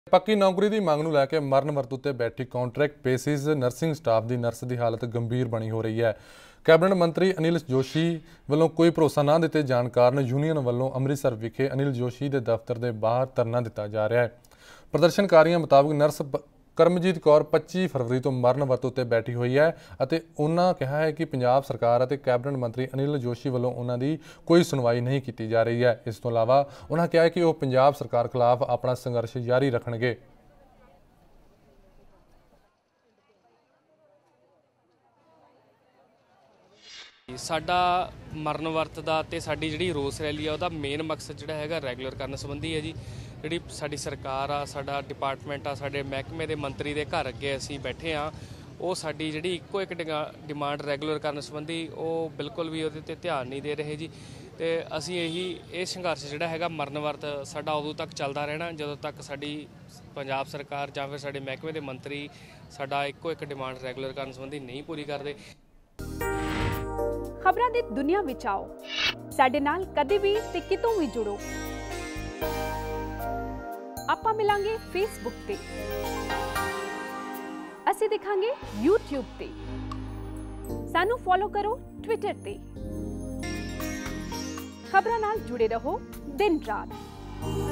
पक्की नौकरी की मंग नूं लैके मरण वरत उत्ते बैठी कॉन्ट्रैक्ट बेसिस नर्सिंग स्टाफ की नर्स की हालत गंभीर बनी हो रही है। कैबिनेट मंत्री अनिल जोशी वालों कोई भरोसा न दिते जाण कारण यूनीयन वालों अमृतसर विखे अनिल जोशी के दफ्तर के बाहर धरना दिता जा रहा है। प्रदर्शनकारियों मुताबिक नर्स करमजीत कौर 25 फरवरी तो मरण वरत उत्ते बैठी हुई है ਅਤੇ उन्होंने कहा है कि पंजाब सरकार ਅਤੇ कैबिनेट मंत्री अनिल जोशी वालों उन्होंने कोई सुनवाई नहीं की जा रही है। इस तो इलावा उन्होंने कहा है कि वह पंजाब सरकार खिलाफ अपना संघर्ष जारी रखणगे। साडा मरण वरत दा ते साडी जिहड़ी रोस रैली है उहदा मेन मकसद जिहड़ा हैगा रैगूलर करने संबंधी है जी। जिहड़ी साडी सरकार आ, साडा डिपार्टमेंट आ, साडे महकमे दे मंत्री दे घर अगे असीं बैठे हाँ, वो साडी जिहड़ी इक्को एक डिमांड रैगूलर करने संबंधी वो बिल्कुल भी उहदे ते ध्यान नहीं दे रहे जी। ते असीं यही संघर्ष जिहड़ा हैगा मरण वरत साडा उदों तक चलदा रहना जदों तक साडी पंजाब सरकार जां फिर साडे महकमे दे मंत्री साडा इक्को एक डिमांड रैगूलर करने संबंधी नहीं पूरी करदे। खबरां दी दुनिया विच आओ, साडे नाल कदे भी ते कितों भी जुड़ो। आपां मिलांगे फेसबुक ते, असीं दिखांगे यूट्यूब ते, सानू फॉलो करो ट्विटर ते। खबरां नाल जुड़े रहो दिन रात।